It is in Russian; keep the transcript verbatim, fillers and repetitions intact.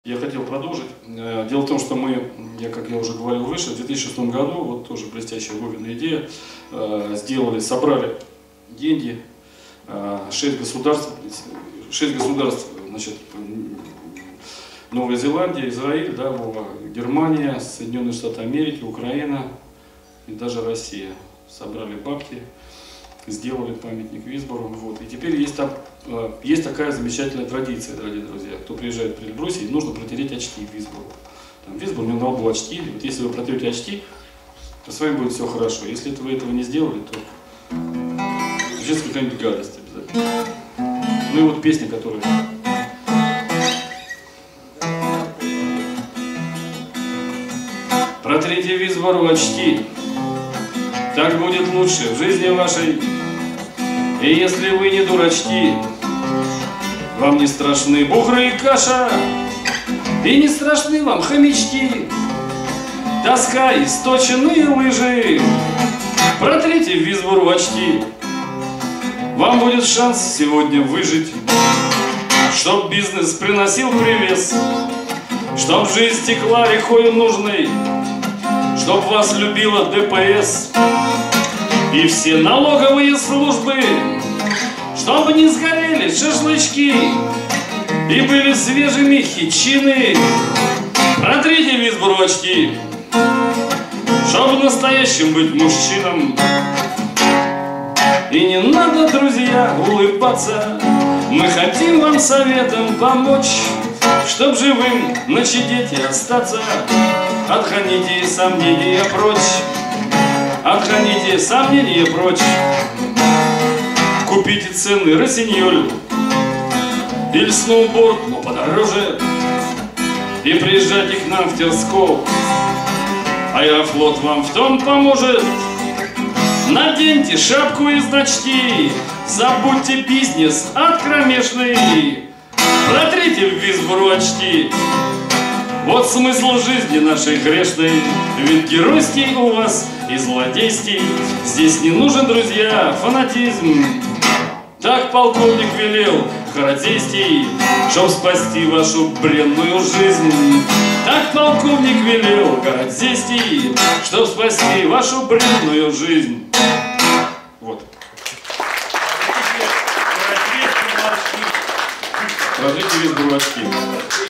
Я хотел продолжить. Дело в том, что мы, я, как я уже говорил выше, в две тысячи шестом году, вот тоже блестящая Вовина идея, сделали, собрали деньги, шесть государств, шесть государств, значит, Новая Зеландия, Израиль, да, Германия, Соединенные Штаты Америки, Украина и даже Россия. Собрали бабки, сделали памятник Висбору. Вот. И теперь есть, там, есть такая замечательная традиция, дорогие друзья. Кто приезжает в Эльбрусе, нужно протереть очки Висбору. Там Висбор, у него на лбу очки. Вот если вы протрете очки, то с вами будет все хорошо. Если вы этого не сделали, то случится какая-нибудь гадость обязательно. Ну и вот песня, которая... Протрите Висбору очки, так будет лучше в жизни вашей. И если вы не дурачки, вам не страшны бугры и каша, и не страшны вам хомячки, тоска и сточенные лыжи. Протрите Висбору очки, вам будет шанс сегодня выжить, чтоб бизнес приносил привес, чтоб жизнь текла рекою нужной, чтоб вас любила Дэ Пэ Эс и все налоговые службы, чтобы не сгорели шашлычки и были свежими хитчины. Протрите Висбору очки, чтобы настоящим быть мужчином. И не надо, друзья, улыбаться, мы хотим вам советом помочь, чтоб живым начидеть и остаться. Отгоните сомнения прочь, отгоните сомнения прочь. Купите ценный росиньоль или сноуборд, но подороже, и приезжайте к нам в Терсков. Аэрофлот вам в том поможет. Наденьте шапку и значки, забудьте бизнес от кромешный. Протрите Висбору очки, вот смысл жизни нашей грешной. Ведь геройский у вас и злодейский здесь не нужен, друзья, фанатизм. Так полковник велел Харадейский, чтоб спасти вашу бренную жизнь. Так полковник велел Харадейский, чтоб спасти вашу бренную жизнь. Вот. Протрите Висбору очки.